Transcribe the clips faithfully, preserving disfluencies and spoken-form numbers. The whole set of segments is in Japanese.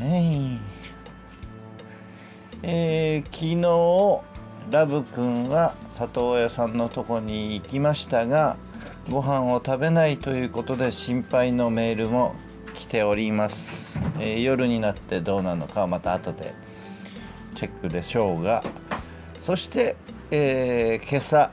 はいえー、昨日ラブくんは里親さんのとこに行きましたが、ご飯を食べないということで心配のメールも来ております、えー、夜になってどうなのかはまた後でチェックでしょうが、そして、えー、今朝、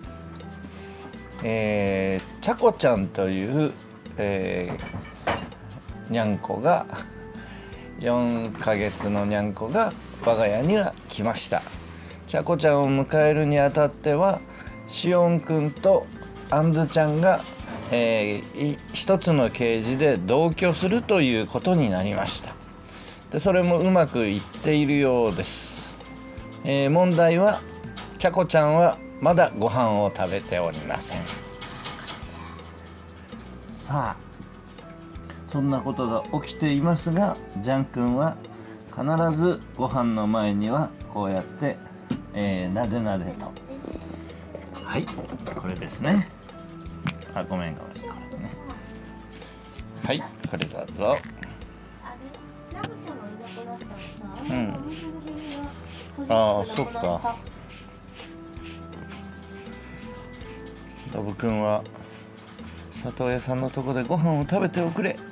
えー、ちゃこちゃんという、えー、にゃんこがよんかげつのにゃんこが我が家には来ました。ちゃこちゃんを迎えるにあたってはしおんくんとあんずちゃんが、えー、一つのケージで同居するということになりました。でそれもうまくいっているようです、えー、問題はちゃこちゃんはまだご飯を食べておりません。さあそんなことが起きていますが、ジャン君は必ずご飯の前にはこうやって、えー、なでなでと、はいこれですね。あごめんごめんこれね、はいこれだぞ。うんああそっか。ラブくんは里親さんのとこでご飯を食べておくれ。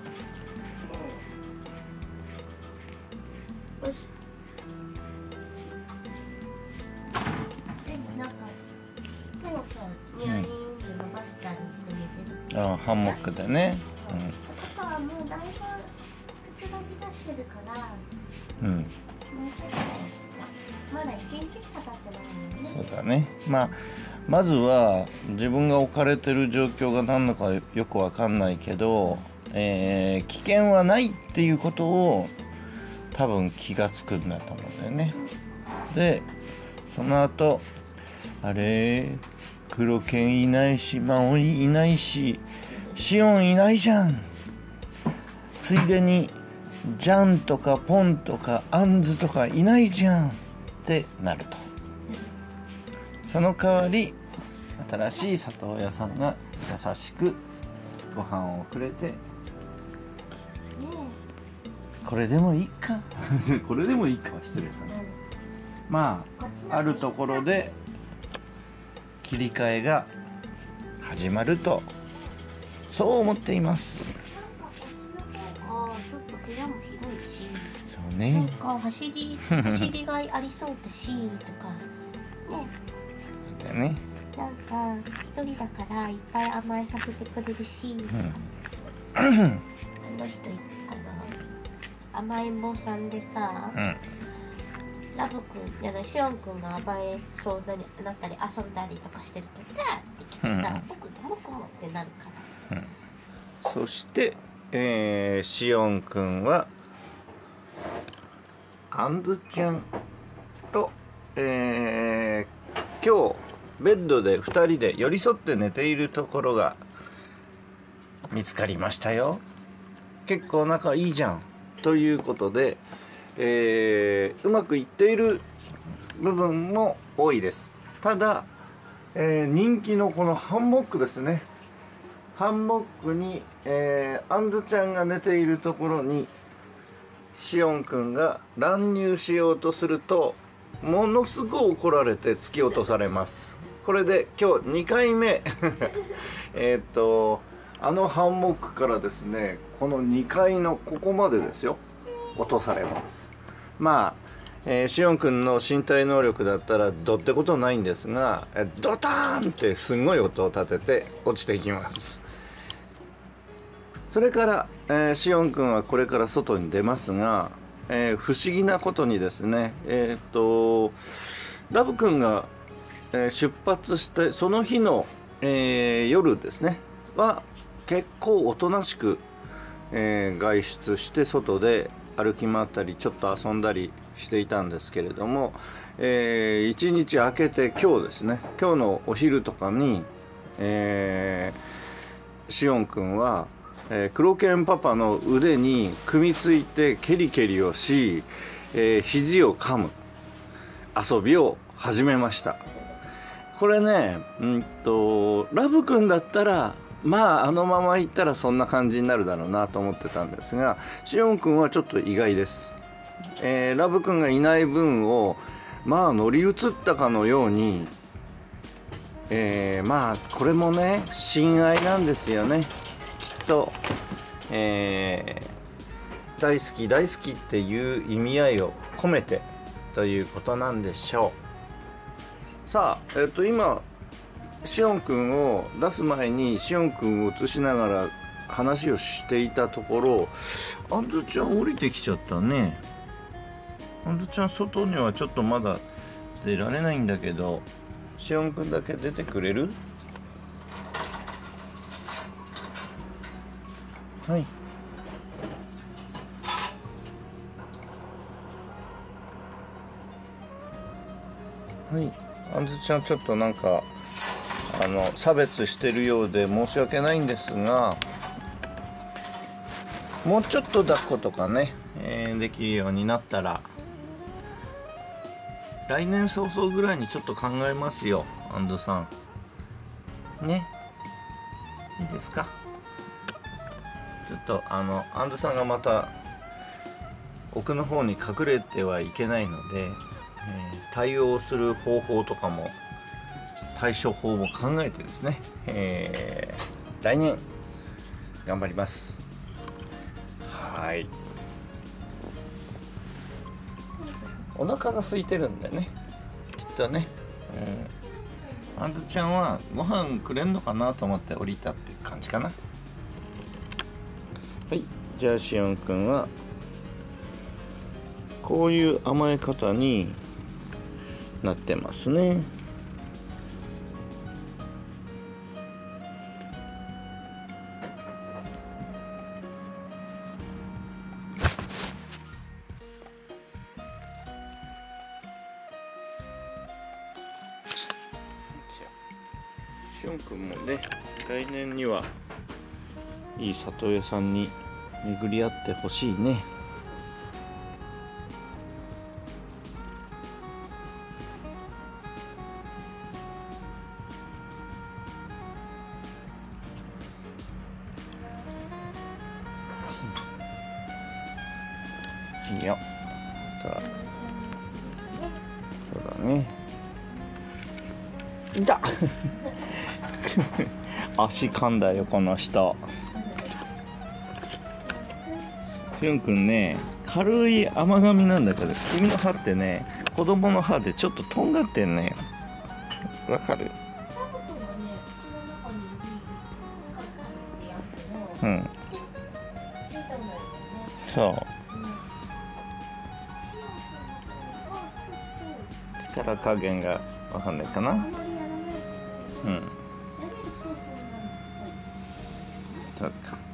あハンモックでね、 うん、パパはもうだいぶくつろぎ出してるから、 うん、 まだいちにちしか経ってないのね。 そうだね。まあまずは自分が置かれてる状況が何のかよくわかんないけど、えー、危険はないっていうことを多分気がつくんだと思うんだよね。でその後あれ黒犬いないしマオリいないしシオンいないじゃん、ついでにジャンとかポンとかアンズとかいないじゃんってなると、その代わり新しい里親さんが優しくご飯をくれて、これでもいいかこれでもいいかは失礼だね。まああるところで切り替えが始まるとそう思っています。 ああちょっと部屋も広いし、 そうね、 なんか走り走りがいありそうだしとかね。 だよね。 なんか一人だからいっぱい甘えさせてくれるし、うん、あの人あの甘えん坊さんでさ、うん、ラブくんじゃないしおんくんが甘えそうなったり遊んだりとかしてるとダーってきてさ、うん、僕もこもってなるからさ、 うん、そして、えー、しおんくんはあんずちゃんと、えー、今日ベッドでふたりで寄り添って寝ているところが見つかりましたよ。結構仲いいじゃんということで、えー、うまくいっている部分も多いです。ただ、えー、人気のこのハンモックですね。ハンモックに、えー、あんずちゃんが寝ているところにしおんくんが乱入しようとするとものすごい怒られて突き落とされます。これで今日にかいめえっとあのハンモックからですね、このにかいのここまでですよ落とされます。まあ、えー、しおんくんの身体能力だったらどってことないんですが、ドターンってすごい音を立てて落ちていきます。それから、えー、しおんくんはこれから外に出ますが、えー、不思議なことにですね、えっとラブくんが、えー、出発してその日の、えー、夜ですねは結構おとなしく、えー、外出して外で歩き回ったりちょっと遊んだりしていたんですけれども、えー、いちにち明けて今日ですね、今日のお昼とかに、えー、しおんくんは、えー、黒犬パパの腕に組みついてケリケリをし、えー、肘を噛む遊びを始めました。これね、うんとラブくんだったらまああのままいったらそんな感じになるだろうなと思ってたんですが、しおんくんはちょっと意外です。えー、ラブくんがいない分をまあ乗り移ったかのように、えー、まあこれもね親愛なんですよね、きっと。えー、大好き大好きっていう意味合いを込めてということなんでしょう。さあ、えっと今しおんくんを出す前にしおんくんを映しながら話をしていたところ、あんずちゃん降りてきちゃったね。あんずちゃん外にはちょっとまだ出られないんだけど、しおんくんだけ出てくれる？はい。はい。あんずちゃんちょっとなんかあの差別してるようで申し訳ないんですが、もうちょっと抱っことかね、えー、できるようになったら来年早々ぐらいにちょっと考えますよ、アンドさんね。いいですか？ちょっとあのアンドさんがまた奥の方に隠れてはいけないので、えー、対応する方法とかも対処法も考えてですね、えー、来年頑張ります。はい。お腹が空いてるんでね、きっとね、うん、あんずちゃんはご飯くれんのかなと思って降りたって感じかな。はい、じゃあしおんくんはこういう甘え方になってますね。しおんくんもね、来年にはいい里親さんに巡り合ってほしいね。いいよ。そうだね。いた足噛んだよこの人。しおんくんね、軽い甘噛みなんだけど、君の歯ってね、子供の歯でちょっととんがってんね。わかる？うん。そう。力加減がわかんないかな。うん。そうか。